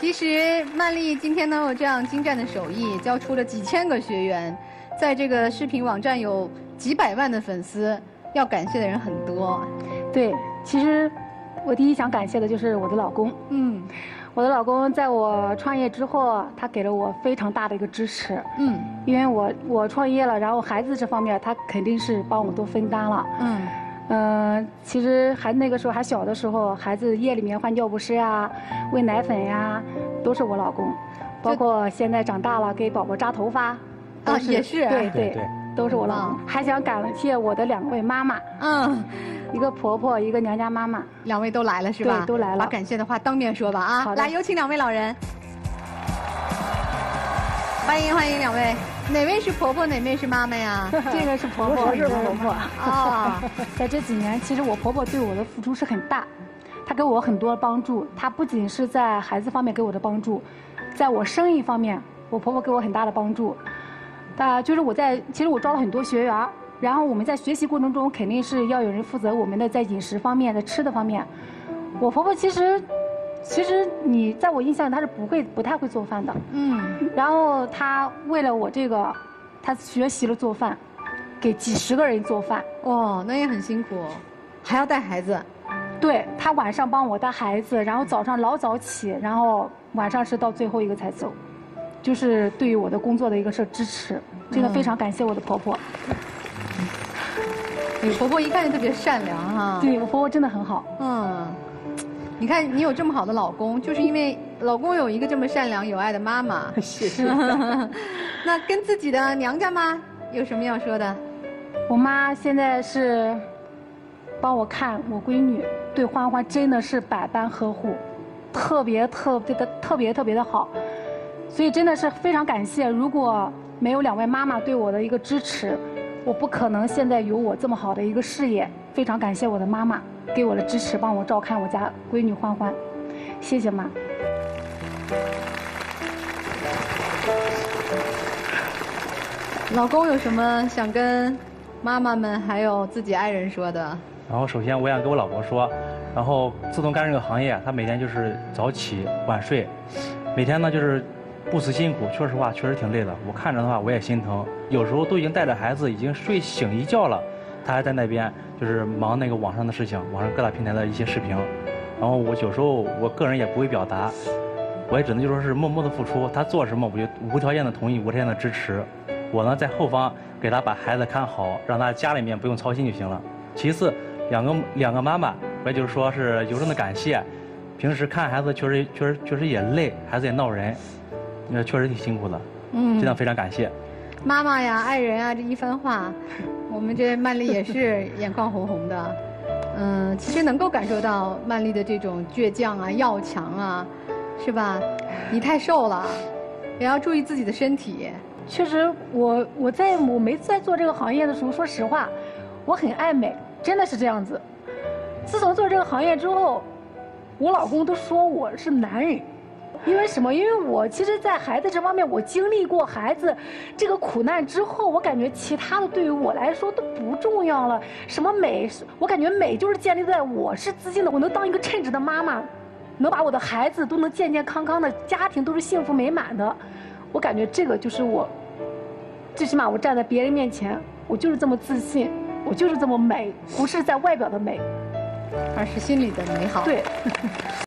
其实曼丽今天能有这样精湛的手艺，教出了几千个学员，在这个视频网站有几百万的粉丝，要感谢的人很多。 对，其实我第一想感谢的就是我的老公。我的老公在我创业之后，他给了我非常大的一个支持。因为我创业了，然后孩子这方面他肯定是帮我都分担了。其实那个时候还小的时候，孩子夜里面换尿不湿呀、喂奶粉呀，都是我老公。包括现在长大了给宝宝扎头发， 也是。 对，都是我老公。还想感谢我的2位妈妈。一个婆婆，一个娘家妈妈。 2位都来了是吧？ 对，都来了。 把感谢的话当面说吧啊！ 好的。 来，有请2位老人。欢迎2位。哪位是婆婆，哪位是妈妈呀？ 这个是婆婆， 我是婆婆。 在这几年，其实我婆婆对我的付出是很大，她给我很多帮助。她不仅是在孩子方面给我的帮助，在我生意方面，我婆婆给我很大的帮助。就是其实我招了很多学员，然后我们在学习过程中肯定是要有人负责我们的在饮食方面的吃的方面。我婆婆其实你在我印象里她是不太会做饭的。然后她为了我这个，她学习了做饭，给几10个人做饭。 那也很辛苦，还要带孩子。 对，她晚上帮我带孩子，然后早上老早起，然后晚上是到最后一个才走，就是对于我的工作的一个支持，真的非常感谢我的婆婆。 你婆婆一看就特别善良哈。 对，我婆婆真的很好。 你看你有这么好的老公，就是因为老公有一个这么善良有爱的妈妈。 是。 那跟自己的娘家妈有什么要说的？ 我妈现在是帮我看我闺女，对欢欢真的是百般呵护，特别的好，所以真的是非常感谢。如果没有2位妈妈对我的一个支持，我不可能现在有我这么好的一个事业。非常感谢我的妈妈给我的支持，帮我照看我家闺女欢欢，谢谢妈。 老公有什么想跟妈妈们还有自己爱人说的？ 然后首先我想跟我老婆说，然后自从干这个行业，她每天就是早起晚睡，每天呢就是不辞辛苦。说实话，确实挺累的。我看着的话，我也心疼。有时候都已经带着孩子，已经睡醒一觉了，她还在那边就是忙那个网上的事情，网上各大平台的一些视频。然后我有时候我个人也不会表达，我也只能就说是默默的付出。她做什么，我就无条件的同意，无条件的支持。我呢在后方给她把孩子看好，让她家里面不用操心就行了。其次，两个妈妈，我也就是说是由衷的感谢。平时看孩子确实也累，孩子也闹人，确实挺辛苦的。真的非常感谢。 妈妈呀，爱人啊，这一番话，我们这曼丽也是眼眶红红的。其实能够感受到曼丽的这种倔强啊、要强啊，是吧？你太瘦了，也要注意自己的身体。 确实，我没在做这个行业的时候，说实话，我很爱美，真的是这样子。自从做这个行业之后，我老公都说我是男人。因为什么？因为我其实，在孩子这方面，我经历过孩子这个苦难之后，我感觉其他的对于我来说都不重要了。什么美？我感觉美就是建立在我是自信的，我能当一个称职的妈妈，能把我的孩子都能健健康康的，家庭都是幸福美满的。我感觉这个就是我，最起码我站在别人面前，我就是这么自信，我就是这么美，不是在外表的美， 而是心里的美好。 对。